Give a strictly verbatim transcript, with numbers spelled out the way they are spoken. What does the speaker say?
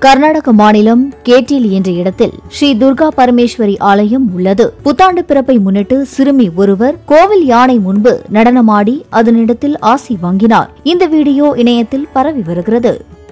கர்நாடக மாநிலம் கேட்டில் என்ற இடத்தில் ஸ்ரீ துர்கா பரமேஸ்வரி ஆலயம் உள்ளது. புத்தாண்டு பிறப்பை முன்னிட்டு சிறுமி ஒருவர் கோவில் யானை முன்பு நடனமாடி அதனிடத்தில் ஆசி வாங்கினார். இந்த வீடியோ இணையத்தில் பரவி வருகிறது.